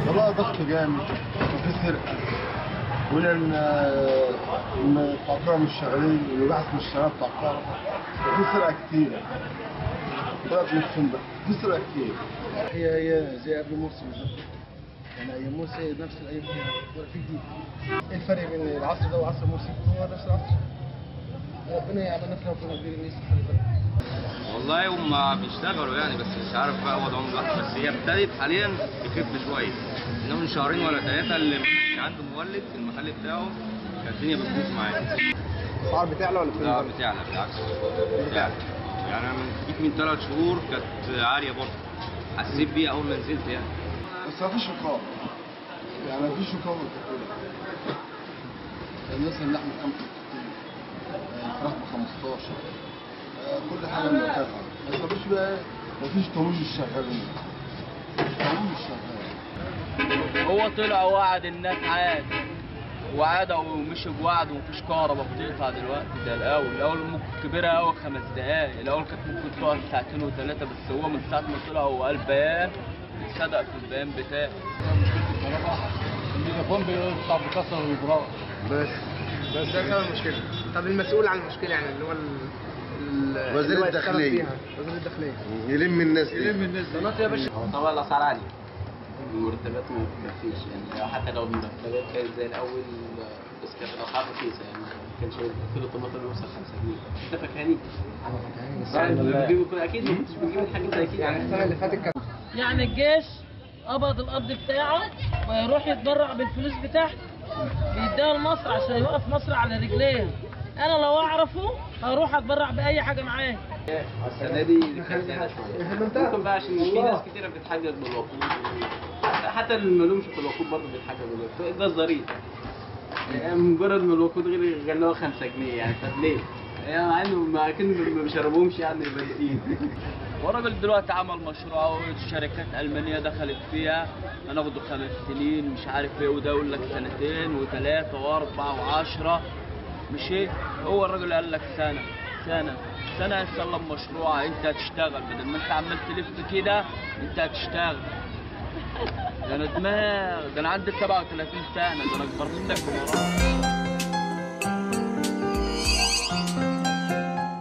والله ضغط جامد وفي سرقه، وإن بتاع الكهرباء مش شغالين، والبحث مش شغال بتاع الكهرباء، وفي سرقه كتير. طلعت نصهم بس في سرقه كتير. هي زي قبل مرسي بالظبط. يعني ايام مرسي نفس الايام فيها ولا في جديد. ايه الفرق بين العصر ده وعصر مرسي؟ هو نفس العصر. ربنا يعمل نفسه ربنا كبير الناس والله هم بيشتغلوا يعني، بس مش عارف بقى وضعهم دلوقتي، بس هي ابتدت حاليا تخف شويه. انما من شهرين ولا ثلاثه اللي مش عنده مولد في المحل بتاعه كانت الدنيا بتبوظ معاه. الاسعار بتعلى ولا بتنزل؟ لا بتعلى بالعكس. بتعلى. يعني انا من 3 شهور كانت عاليه برضه. حسيت بيها اول ما نزلت يعني. بس مفيش رقابه. يعني مفيش رقابه الناس اللحم كام الفراخ ب 15 كل حاجه مرتفعه. بس مفيش بقى مفيش تمويل الشغالين. تمويل الشغال. هو طلع وعد الناس عاد وعد ومشي بوعد، ومفيش كهرباء بتقطع دلوقتي زي الاول ممكن كبيرة قوي 5 دقايق، الاول كانت ممكن تقعد ساعتين وثلاثه، بس هو من ساعه ما طلع هو قال بيان اتصدق في البيان بتاعه. الميجافون بيقطع بكسر الجرار بس ده سبب المشكله. طب المسؤول عن المشكله يعني اللي هو وزير الداخليه. وزير الداخليه يلم الناس دي. دلوقتي يا باشا طبعا الاسعار عاليه، المرتبات ما فيش يعني، حتى لو المرتبات كانت زي الاول بس كانت الاسعار رخيصه يعني، ما كانش كيلو الطماطم يوصل 5 جنيه. انت فكهاني؟ اكيد ما كنتش بتجيب الحاجات زي كده يعني السنه اللي فاتت كان يعني الجيش قبض القبض بتاعه ويروح يتبرع بالفلوس بتاعته بيديها لمصر عشان يوقف مصر على رجليها. انا لو اعرفه هروح اتبرع باي حاجه معاه. السنه دي كانت زياده شويه ممكن بقى عشان في ناس كتيره بتتحجج بالوقود، حتى اللي مالهمش في الوقود برضه بيتحججوا بالوقود. ده الظريف يعني مجرد ما الوقود غير اللي هو 5 جنيه يعني. طب ليه؟ يعني مع انه ما اكيد ما بيشربوهمش يعني بادئين. والراجل دلوقتي عمل مشروع وشركات المانيه دخلت فيها، هناخده 5 سنين مش عارف ايه، وده يقول لك 2 و3 و4 و10. مش ايه؟ هو الراجل قال لك سنه يسلم مشروع. انت هتشتغل بدل ما انت عمال تلف كده، انت هتشتغل. ده انا دماغ، ده انا عندي 37 سنه، ده انا اكبر منك بمراحل.